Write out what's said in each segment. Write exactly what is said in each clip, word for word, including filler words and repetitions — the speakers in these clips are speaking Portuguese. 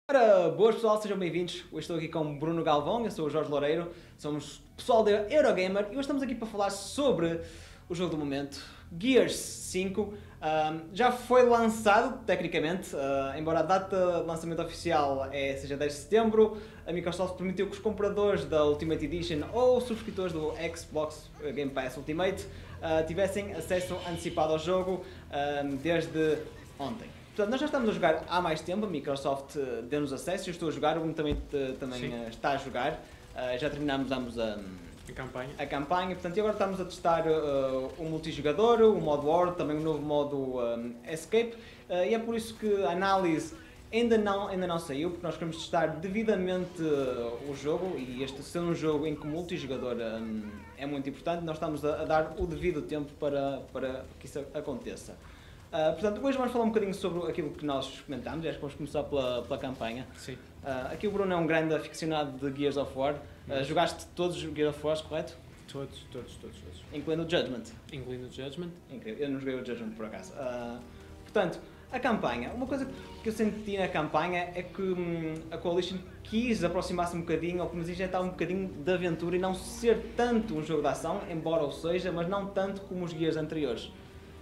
Ora, boas pessoal, sejam bem-vindos. Hoje estou aqui com o Bruno Galvão, eu sou o Jorge Loureiro, somos pessoal da Eurogamer e hoje estamos aqui para falar sobre o jogo do momento, Gears cinco. Um, já foi lançado, tecnicamente, uh, embora a data de lançamento oficial é, seja dez de setembro, a Microsoft permitiu que os compradores da Ultimate Edition ou subscritores do Xbox Game Pass Ultimate uh, tivessem acesso antecipado ao jogo um, desde ontem. Portanto, nós já estamos a jogar há mais tempo, a Microsoft uh, deu-nos acesso, eu estou a jogar, o Bruno também, uh, também uh, está a jogar, uh, já terminámos ambos a, a campanha. a campanha, portanto, e agora estamos a testar uh, o multijogador, o modo War, também o novo modo um, Escape, uh, e é por isso que a análise ainda não, ainda não saiu, porque nós queremos testar devidamente uh, o jogo, e este ser um jogo em que o multijogador um, é muito importante, nós estamos a, a dar o devido tempo para, para que isso aconteça. Uh, portanto, hoje vamos falar um bocadinho sobre aquilo que nós experimentámos, acho que vamos começar pela, pela campanha. Sim. Uh, aqui o Bruno é um grande aficionado de Gears of War. Uh, jogaste todos os Gears of War, correto? Todos, todos, todos, todos. Incluindo o Judgment. Incluindo o Judgment. Incrível, eu não joguei o Judgment por acaso. Uh, portanto, a campanha, uma coisa que eu senti na campanha é que hum, a Coalition quis aproximar-se um bocadinho, ou pelo menos injetar um bocadinho de aventura e não ser tanto um jogo de ação, embora o seja, mas não tanto como os Gears anteriores.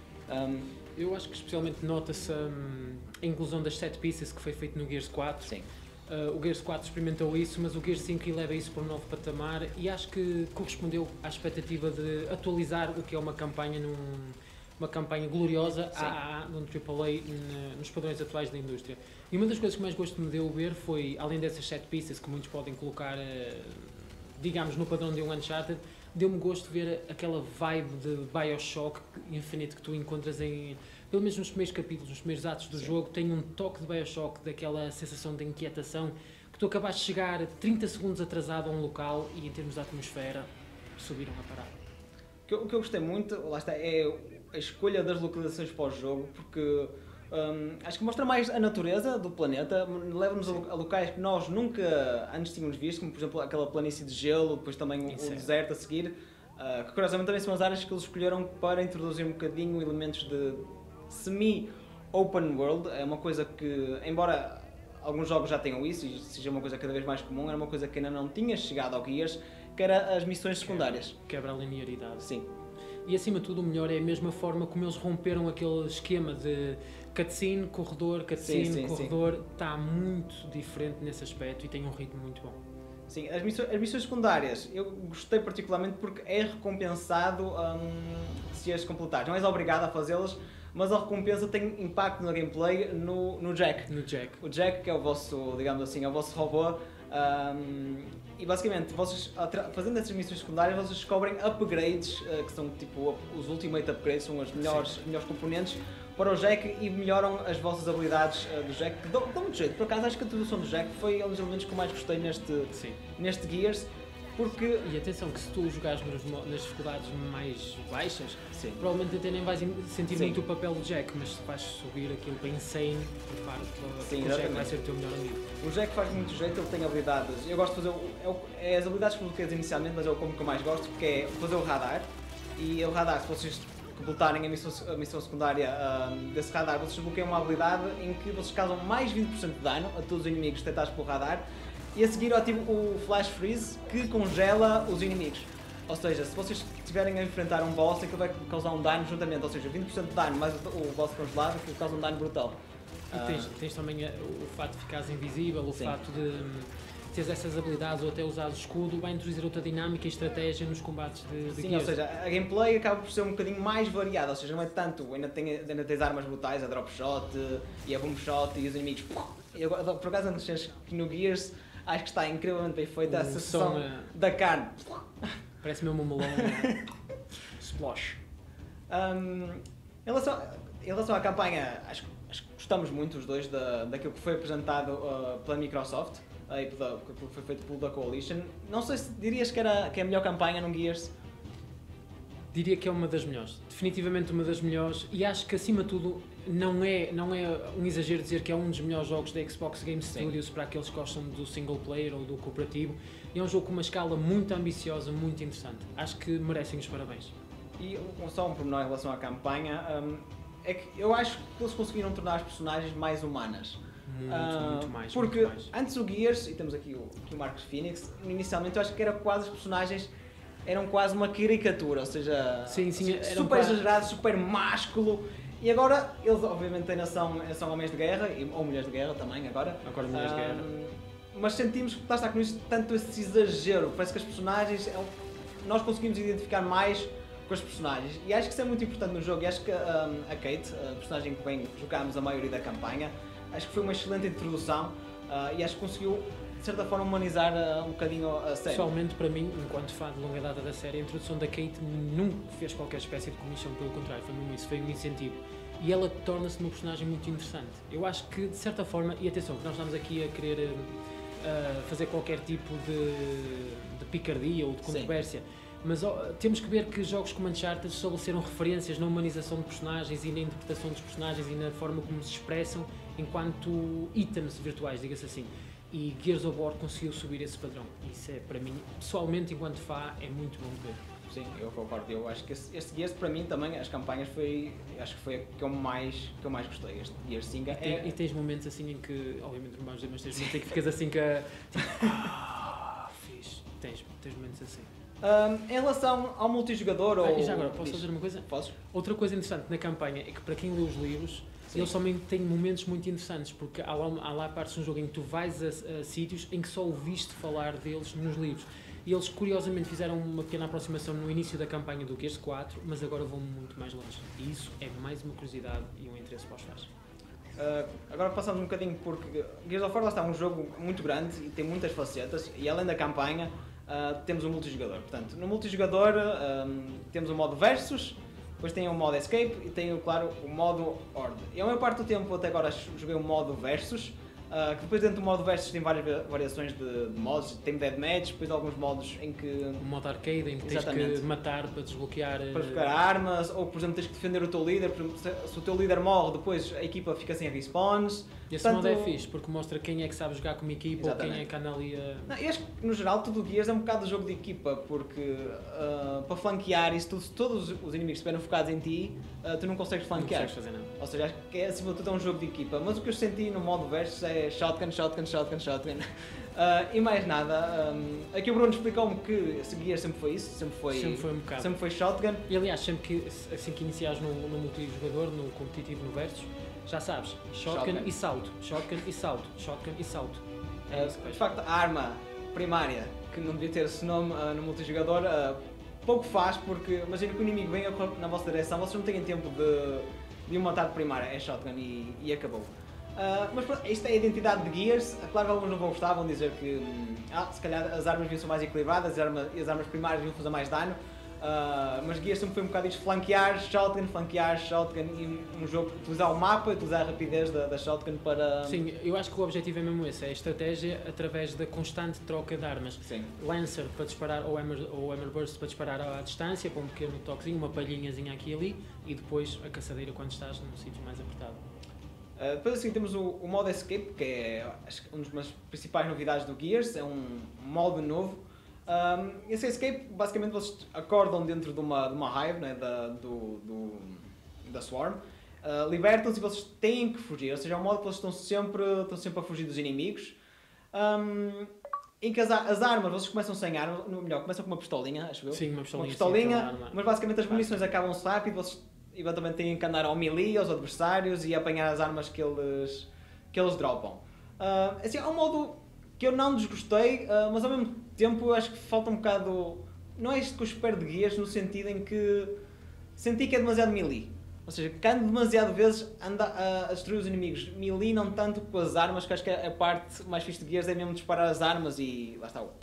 Um, Eu acho que especialmente nota-se hum, a inclusão das set pieces que foi feito no Gears quatro. Sim. Uh, o Gears quatro experimentou isso, mas o Gears cinco eleva isso para um novo patamar e acho que correspondeu à expectativa de atualizar o que é uma campanha num, uma campanha gloriosa A A A, num triplo A na, nos padrões atuais da indústria. E uma das coisas que mais gosto me deu ver foi, além dessas set pieces que muitos podem colocar, uh, digamos, no padrão de um Uncharted, deu-me gosto de ver aquela vibe de Bioshock Infinite que tu encontras em, pelo menos nos primeiros capítulos, nos primeiros atos do Sim. jogo, tem um toque de Bioshock, daquela sensação de inquietação, que tu acabaste de chegar trinta segundos atrasado a um local e em termos de atmosfera, subiram a parada. O que, eu, o que eu gostei muito, lá está, é a escolha das localizações para o jogo, porque Um, acho que mostra mais a natureza do planeta, leva-nos a, a locais que nós nunca antes tínhamos visto, como por exemplo aquela planície de gelo, depois também o, o deserto a seguir, uh, que curiosamente também são as áreas que eles escolheram para introduzir um bocadinho elementos de semi-open world. É uma coisa que, embora alguns jogos já tenham isso e seja uma coisa cada vez mais comum, era uma coisa que ainda não tinha chegado ao Gears, que era as missões secundárias. Quebra, quebra a linearidade. Sim. E acima de tudo o melhor é a mesma forma como eles romperam aquele esquema de cutscene, corredor, cutscene, sim, sim, corredor, está muito diferente nesse aspecto e tem um ritmo muito bom. Sim, as missões, as missões secundárias eu gostei particularmente porque é recompensado um, se as completares, não és obrigado a fazê-las, mas a recompensa tem impacto na gameplay no, no Jack. No Jack. O Jack, que é o vosso, digamos assim, é o vosso robô. Um, e basicamente, vocês, fazendo essas missões secundárias, vocês descobrem upgrades, uh, que são tipo os Ultimate Upgrades, são as melhores, melhores componentes para o Jack e melhoram as vossas habilidades uh, do Jack, que dão, dão muito jeito. Por acaso, acho que a introdução do Jack foi um dos elementos que eu mais gostei neste, Sim. neste Gears. Porque... E atenção que se tu jogares nos, nas dificuldades mais baixas, Sim. provavelmente até nem vais sentir Sim. muito o papel do Jack, mas se vais subir aquilo para insane, prepara-te para o Jack vai ser o teu melhor amigo. O Jack faz muito jeito, ele tem habilidades, eu gosto de fazer, o, é, o, é as habilidades que coloquei inicialmente, mas é o como que eu mais gosto, que é fazer o radar, e o radar, se vocês completarem a missão, a missão secundária um, desse radar, vocês bloqueiam uma habilidade em que vocês causam mais vinte por cento de dano a todos os inimigos detectados pelo radar, e a seguir eu ativo o Flash Freeze, que congela os inimigos. Ou seja, se vocês estiverem a enfrentar um boss, aquilo vai causar um dano juntamente, ou seja, vinte por cento de dano mais o, o boss congelado, que causa um dano brutal. E tens, uh, tens também a, o fato de ficares invisível, o sim. fato de um, teres essas habilidades ou até usares o escudo, vai introduzir outra dinâmica e estratégia nos combates de, de Sim, Gears. ou seja, a gameplay acaba por ser um bocadinho mais variada, ou seja, não é tanto, ainda, tem, ainda tens armas brutais, a drop shot e a boom shot e os inimigos... E agora, por acaso, antes que no Gears, acho que está incrivelmente bem feita a sensação som, da carne. Parece mesmo um melão. Splash. Um, em, relação, em relação à campanha, acho, acho que gostamos muito os dois da, daquilo que foi apresentado uh, pela Microsoft uh, e pela, que foi feito pelo da Coalition. Não sei se dirias que, era, que é a melhor campanha num Gears? Diria que é uma das melhores, definitivamente uma das melhores, e acho que acima de tudo não é, não é um exagero dizer que é um dos melhores jogos da Xbox Game Studios. Sim. Para aqueles que gostam do single player ou do cooperativo. É um jogo com uma escala muito ambiciosa, muito interessante. Acho que merecem os parabéns. E só um pormenor em relação à campanha, um, é que eu acho que eles conseguiram tornar as personagens mais humanas. Muito, Uh, muito mais. porque muito mais. antes o Gears, e temos aqui o, aqui o Marcos Phoenix, inicialmente eu acho que era quase os personagens eram quase uma caricatura, ou seja, Sim, sim, super eram quase- exagerado, super másculo. E agora eles obviamente ainda são, ainda são homens de guerra, e- ou mulheres de guerra também agora. Agora mulheres de Ah, guerra. Mas sentimos que lá está com isso tanto esse exagero, parece que as personagens, é um- nós conseguimos identificar mais com as personagens. E acho que isso é muito importante no jogo, e acho que ah, a Kate, a personagem que bem jogámos a maioria da campanha, acho que foi uma excelente introdução ah, e acho que conseguiu, de certa forma, humanizar ah, um bocadinho a série. Pessoalmente, para mim, enquanto fã de longa data da série, a introdução da Kate nunca fez qualquer espécie de comissão, pelo contrário, foi mesmo isso, foi um incentivo. E ela torna-se uma personagem muito interessante. Eu acho que, de certa forma, e atenção, que nós estamos aqui a querer uh, fazer qualquer tipo de, de picardia ou de controvérsia, mas ó, temos que ver que jogos como Uncharted estabeleceram referências na humanização de personagens e na interpretação dos personagens e na forma como se expressam enquanto itens virtuais, diga-se assim. E Gears of War conseguiu subir esse padrão. Isso é, para mim, pessoalmente, enquanto fã, é muito bom de ver. Sim, eu concordo. Eu acho que este, este Gears, para mim, também, as campanhas, foi, acho que foi a que eu mais, que eu mais gostei. Este Gears cinco E, tem, é... e tens momentos assim em que, obviamente não vamos dizer, mas tens momentos em que ficas assim que a... Tipo, ah, fixe. Tens, tens momentos assim. Um, em relação ao multijogador, Ah, ou... e já agora, posso diz. fazer uma coisa? Podes? Outra coisa interessante na campanha é que para quem lê os livros, Sim. eles também têm momentos muito interessantes, porque há lá, há lá partes no jogo em que tu vais a, a sítios em que só ouviste falar deles nos livros. E eles, curiosamente, fizeram uma pequena aproximação no início da campanha do Gears quatro, mas agora vão muito mais longe. E isso é mais uma curiosidade e um interesse para os fãs. Uh, agora passamos um bocadinho porque Gears of War lá está um jogo muito grande e tem muitas facetas, e além da campanha uh, temos um multijogador. Portanto, no multijogador um, temos o modo versus, depois tem o modo escape e tem, claro, o modo horde. E a maior parte do tempo até agora joguei o modo versus, uh, que depois dentro do modo versus tem várias variações de, de modos, tem deathmatch, depois alguns modos em que Um modo arcade em que tens Exatamente. que matar para desbloquear... para buscar armas, ou por exemplo tens que defender o teu líder, por exemplo, se, se o teu líder morre, depois a equipa fica sem respawns. E esse Portanto, modo é fixe, porque mostra quem é que sabe jogar como equipa ou quem Exatamente. é que anda ali a... Não, eu acho que no geral tudo o Gears é um bocado jogo de equipa, porque uh, para flanquear isso, tu, se todos os inimigos estiverem focados em ti, uh, tu não consegues Não flanquear. consegues fazer nada. Ou seja, acho que é acima de tudo é um jogo de equipa, mas o que eu senti no modo versus é shotgun, shotgun, shotgun, shotgun. Uh, e mais nada, um, aqui o Bruno explicou-me que esse Gears sempre foi isso, sempre foi, Sempre foi um bocado. sempre foi shotgun. E aliás, sempre que, assim que iniciares no, no multijogador, no competitivo, no versus, já sabes, shotgun, Shotgun. e salto, shotgun e salto, shotgun e salto. É isso que Uh, vais de facto, a arma primária, que não devia ter esse nome uh, no multijogador, uh, pouco faz, porque imagina que o inimigo vem a correr na vossa direção, vocês não têm tempo de, de o matar de primária, é shotgun e, e acabou. Uh, mas pronto, isto é a identidade de Gears. Uh, claro que alguns não vão gostar, vão dizer que hum, ah, se calhar as armas deviam ser mais equilibradas, as armas, as armas primárias deviam fazer mais dano. Uh, mas Gears sempre foi um bocado isto, flanquear, shotgun, flanquear, shotgun, e um jogo utilizar o mapa, utilizar a rapidez da, da shotgun para... Sim, eu acho que o objetivo é mesmo esse, é a estratégia através da constante troca de armas. Sim. Lancer para disparar, ou Hammer, ou Hammer Burst para disparar à distância, para um pequeno toquezinho, uma palhinhazinha aqui e ali, e depois a caçadeira quando estás num sítio mais apertado. Uh, depois assim temos o, o modo Escape, que é acho que uma das principais novidades do Gears, é um modo novo. Um, esse Escape, basicamente vocês acordam dentro de uma, de uma hive, né, da, do, do, da Swarm, uh, libertam-se e vocês têm que fugir, ou seja, é um modo que vocês estão sempre, estão sempre a fugir dos inimigos. Um, em que as, as armas, vocês começam sem armas, no melhor, começam com uma pistolinha, acho eu. Sim, uma pistolinha. Uma pistolinha, sim, aquela arma. mas basicamente as munições acabam-se rápido, vocês eventualmente têm que andar ao melee, aos adversários e apanhar as armas que eles, que eles dropam. Uh, assim, é um modo que eu não desgostei, uh, mas ao mesmo tempo eu acho que falta um bocado... Não é isto que eu espero de Gears, no sentido em que senti que é demasiado melee. Ou seja, que ando demasiado vezes anda a, a destruir os inimigos. Melee não tanto com as armas, que acho que a parte mais fixe de Gears é mesmo disparar as armas e lá está o...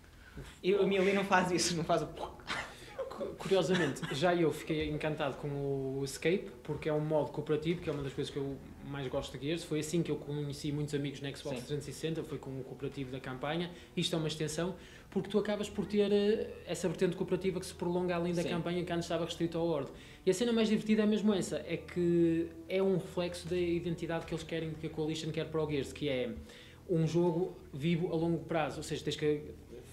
E o melee não faz isso, não faz o... Curiosamente, já eu fiquei encantado com o Escape, porque é um modo cooperativo, que é uma das coisas que eu mais gosto de Gears. Foi assim que eu conheci muitos amigos no Xbox Sim. trezentos e sessenta, foi com o cooperativo da campanha. Isto é uma extensão, porque tu acabas por ter eh, essa vertente cooperativa que se prolonga além da Sim. campanha, que antes estava restrito ao Horde. E a cena mais divertida é mesmo essa, é que é um reflexo da identidade que eles querem, que a Coalition quer para o Gears, que é um jogo vivo a longo prazo, ou seja, tens que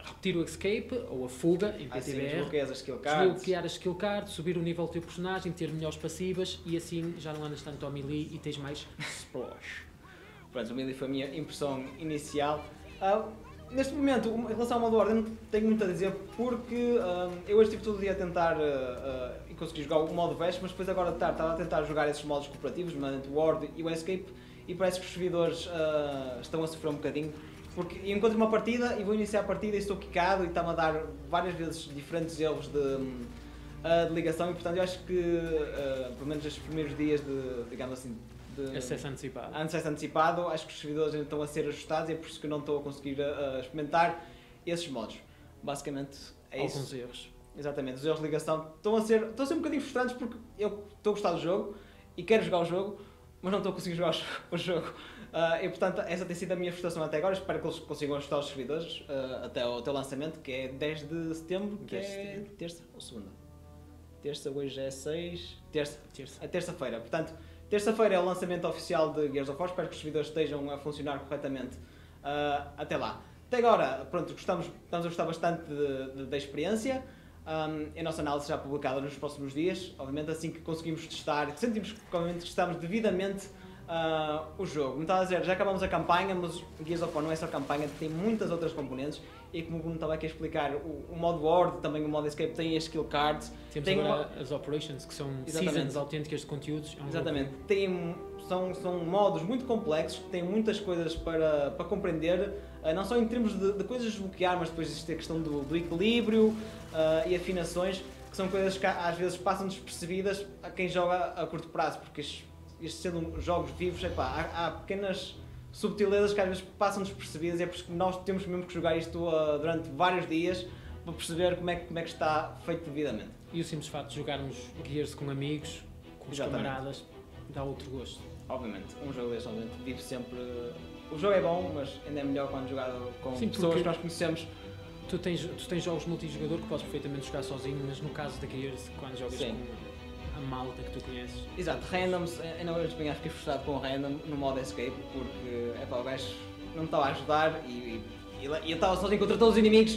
repetir o escape ou a fuga em Assim, P T B R, desbloqueias as skill cards. desbloquear as skill cards, subir o nível do teu personagem, ter melhores passivas e assim já não andas tanto ao melee e tens mais splash. Pronto, o melee foi a minha impressão inicial. Uh, neste momento, em relação ao modo Horde, eu não tenho muito a dizer porque uh, eu hoje estive todo o dia a tentar uh, uh, e consegui jogar o modo Vest, mas depois agora de tarde estava a tentar jogar esses modos cooperativos, nomeadamente o Horde e o Escape, e parece que os servidores uh, estão a sofrer um bocadinho. Porque eu encontro uma partida e vou iniciar a partida e estou quicado e está-me a dar várias vezes diferentes erros de, uh, de ligação e portanto eu acho que, uh, pelo menos estes primeiros dias de, digamos assim, de acesso antecipado. acesso antecipado, acho que os servidores ainda estão a ser ajustados e é por isso que eu não estou a conseguir uh, experimentar esses modos. Basicamente é isso. Alguns erros. Exatamente, os erros de ligação estão a ser, estão a ser um bocadinho frustrantes porque eu estou a gostar do jogo e quero jogar o jogo, mas não estou a conseguir jogar o jogo. Uh, e portanto, essa tem sido a minha frustração até agora. Espero que eles consigam ajustar os servidores uh, até ao teu lançamento, que é dez de setembro, que é terça ou segunda? Terça, hoje é seis. Terça. Terça. É terça-feira. Portanto, terça-feira é o lançamento oficial de Gears of War. Espero que os servidores estejam a funcionar corretamente uh, até lá. Até agora, pronto, gostamos, estamos a gostar bastante de, de, da experiência. Um, a nossa análise já publicada nos próximos dias. Obviamente, assim que conseguimos testar, que sentimos que, obviamente, que estamos devidamente Uh, o jogo. Como estava a dizer, já acabamos a campanha, mas o Gears of War não é só campanha, tem muitas outras componentes e como o Bruno estava aqui a explicar, o, o modo Horde, também o modo Escape tem as skill cards. Temos tem agora uma... as operations, que são Exatamente. seasons autênticas de conteúdos. É um Exatamente. Tem, são, são modos muito complexos, que têm muitas coisas para, para compreender, uh, não só em termos de, de coisas desbloquear, mas depois existe a questão do, do equilíbrio uh, e afinações, que são coisas que às vezes passam despercebidas a quem joga a curto prazo, porque estes estes sendo jogos vivos, epá, há, há pequenas subtilezas que às vezes passam despercebidas e é por isso que nós temos mesmo que jogar isto uh, durante vários dias para perceber como é, que, como é que está feito devidamente. E o simples facto de jogarmos Gears com amigos, com os Exatamente. camaradas, dá outro gosto. Obviamente, um jogo deste obviamente, vive sempre... O jogo é bom, mas ainda é melhor quando jogado com Sim, pessoas porque que nós conhecemos. Tu tens, tu tens jogos multijogador que podes perfeitamente jogar sozinho, mas no caso da Gears, quando jogas Sim. com a malta que tu conheces. Exato, randoms, ainda hoje bem acho que fiquei frustrado com o random no modo Escape, porque é pá, o gajo não me estava a ajudar e, e, e eu estava sozinho contra todos os inimigos.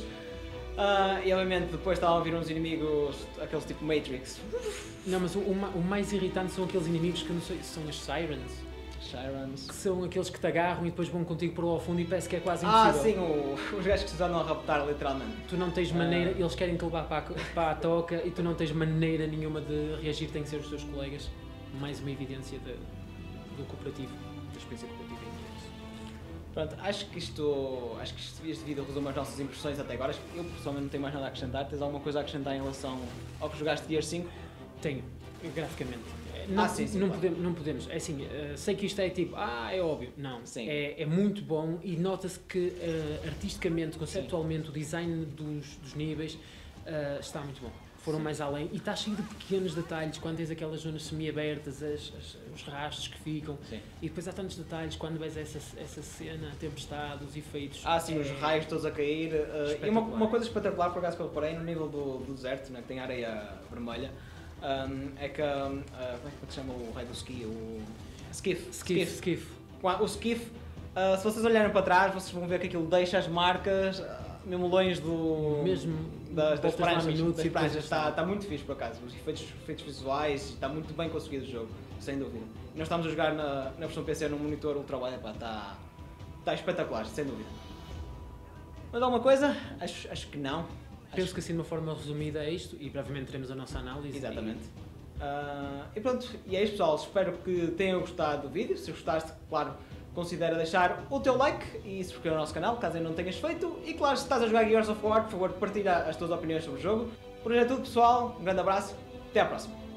Uh, e obviamente depois estavam a vir uns inimigos, aqueles tipo Matrix. Não, mas o, o, o mais irritante são aqueles inimigos que eu não sei, são as Sirens. Sirens. Que são aqueles que te agarram e depois vão contigo para lá ao fundo e parece que é quase Ah, impossível. sim, o, os gajos que se andam a raptar literalmente. Tu não tens maneira, eles querem te levar para a, para a toca e tu não tens maneira nenhuma de reagir, tem que ser os teus colegas. Mais uma evidência de, do cooperativo, da experiência cooperativa em Gears. Pronto, acho que isto, acho que isto, este vídeo resume as nossas impressões até agora. Eu pessoalmente não tenho mais nada a acrescentar. Tens alguma coisa a acrescentar em relação ao que jogaste Gears cinco? Tenho, graficamente. Não, Ah, sim, sim, não, claro. podemos, não podemos, é assim, uh, sei que isto é tipo, ah, é óbvio, não, Sim. é, é muito bom e nota-se que uh, artisticamente, conceptualmente, sim, o design dos, dos níveis uh, está muito bom, foram sim. mais além e está cheio de pequenos detalhes, quando tens aquelas zonas semi-abertas, as, as, os rastros que ficam, sim. e depois há tantos detalhes, quando vês essa, essa cena, a tempestade, os efeitos. Ah, sim, é, os raios todos a cair, uh, e uma, uma coisa espetacular, por acaso que eu reparei, no nível do, do deserto, né, que tem areia vermelha, Um, é que, um, uh, como é que se chama o rei do ski? O skiff. Skiff, skiff. O skiff, uh, se vocês olharem para trás, vocês vão ver que aquilo deixa as marcas, uh, mesmo longe do, mesmo das, das pranchas. Minutos, das e pranchas. Está, está muito fixe por acaso, os efeitos, efeitos visuais, está muito bem conseguido o jogo, sem dúvida. E nós estamos a jogar na, na versão P C num monitor ultrawide, pá, está, está espetacular, sem dúvida. Mas alguma coisa? Acho, acho que não. Penso Acho... que assim de uma forma resumida é isto e brevemente teremos a nossa análise. Exatamente. E... Uh, e pronto, e é isso pessoal, espero que tenham gostado do vídeo. Se gostaste, claro, considera deixar o teu like e subscrever o nosso canal, caso ainda não tenhas feito. E claro, se estás a jogar Gears of War, por favor, partilha as tuas opiniões sobre o jogo. Por hoje é tudo pessoal, um grande abraço, até à próxima.